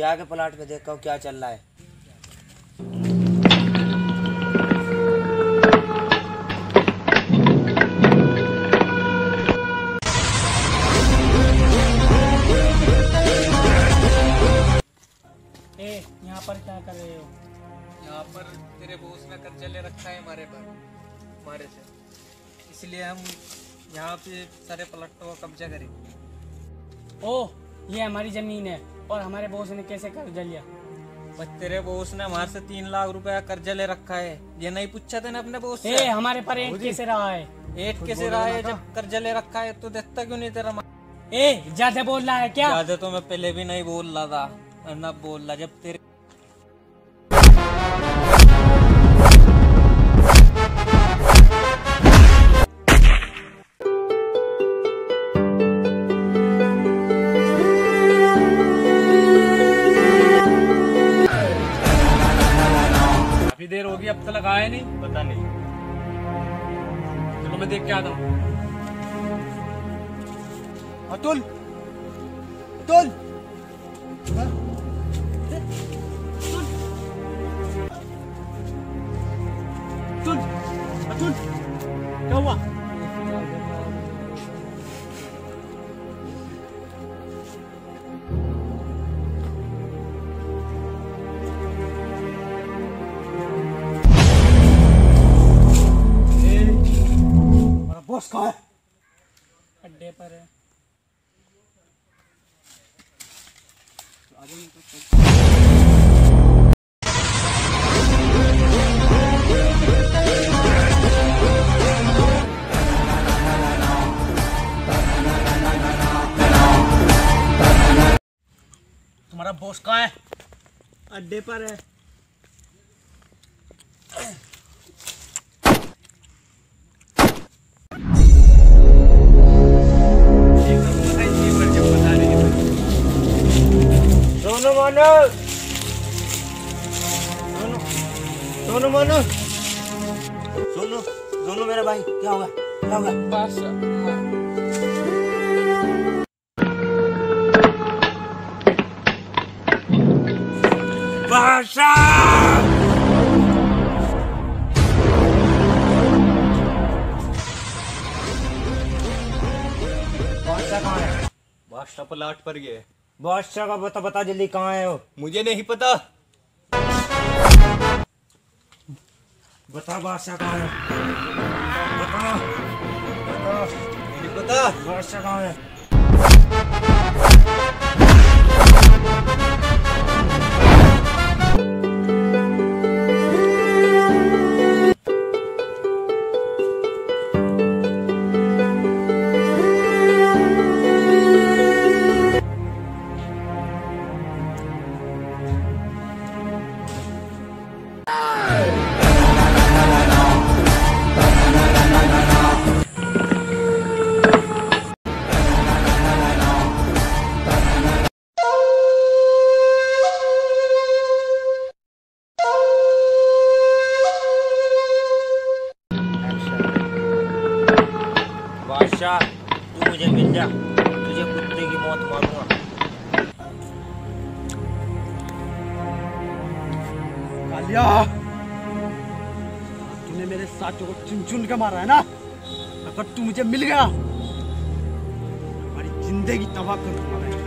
जाके प्लाट पे देखो क्या चल रहा है। यहाँ पर क्या कर रहे हो? यहाँ पर तेरे बॉस ने कर्जा ले रखा है हमारे से, इसलिए हम यहाँ पे सारे प्लाटों का कब्जा करेंगे। ओह, ये हमारी जमीन है और हमारे बॉस ने कैसे कर्जा लिया? बस तेरे बॉस ने हमारे से 3 लाख रुपया कर्जा ले रखा है। ये नहीं पूछा था ना अपने बॉस से? हमारे पर एट कैसे रहा है? एट कैसे रहा है? जब कर्जा ले रखा है तो देता क्यों नहीं तेरा? ज्यादा बोल रहा है क्या? ज्यादा तो मैं पहले भी नहीं बोल रहा था, ना बोल रहा जब तेरे देर होगी, अब तक आया नहीं। पता नहीं, चलो मैं देख के आता हूँ। अतुल, अतुल, अतुल, अतुल, क्या हुआ? बॉस कहाँ है? अड्डे पर है। तुम्हारा बॉस कहाँ है? अड्डे पर है। सोनू मेरा भाई, क्या होगा? क्या होगा? बादशाह कहाँ है? बादशाह प्लाट पर गए। बादशाह का बता बता जल्दी, कहाँ है वो? मुझे नहीं पता। बता बादशाह कहाँ है? बता, बता, नहीं पता। बादशाह कहाँ है? बादशाह, तू मुझे मिल जा, तुझे कुत्ते की मौत मारूंगा। कालिया, तूने मेरे साथियों को चुन चुन के मारा है ना? अगर तू मुझे मिल गया, हमारी जिंदगी तबाह कर दूंगा मैं।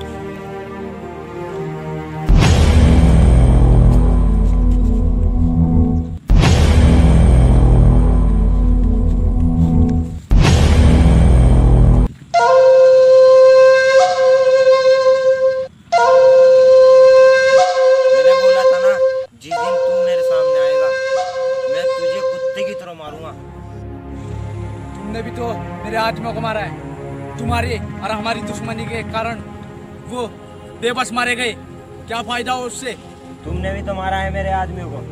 तुमने भी तो मेरे आदमियों को मारा है। तुम्हारी और हमारी दुश्मनी के कारण वो बेबस मारे गए। क्या फायदा हो उससे? तुमने भी तो मारा है मेरे आदमियों को।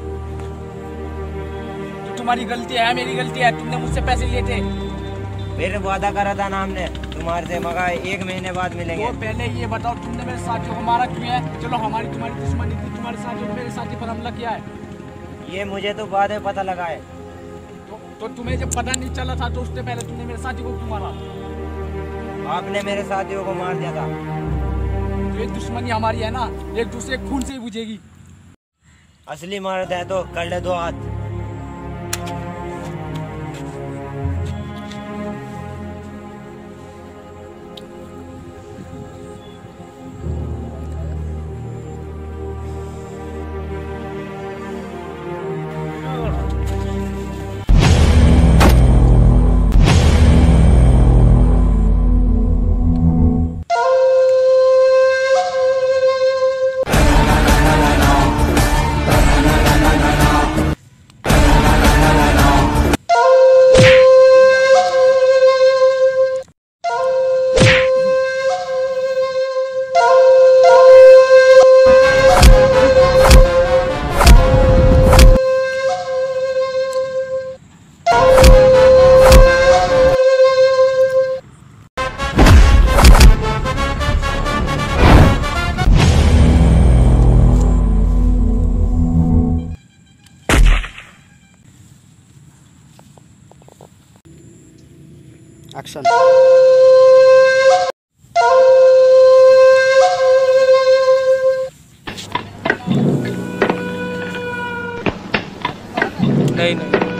तो तुम्हारी गलती है, मेरी गलती है। तुमने मुझसे पैसे लिए थे। मेरे वादा करा था ना हमने तुम्हारे से, मगर 1 महीने बाद मिलेंगे। तो पहले ये बताओ, तुमने मेरे साथियों को मारा क्यों है? चलो हमारी तुम्हारी दुश्मनी थी, तुम्हारे साथियों ने मेरे साथी पर हमला किया है। ये मुझे तो बाद में पता लगा है। तो तुम्हें जब पता नहीं चला था तो उससे पहले तुमने मेरे साथी को क्यों मारा? आपने मेरे साथियों को मार दिया था। ये दुश्मनी हमारी है ना, एक दूसरे खून से ही बुझेगी। असली मर्द है तो कर ले दो हाथ। एक्शन। नहीं नहीं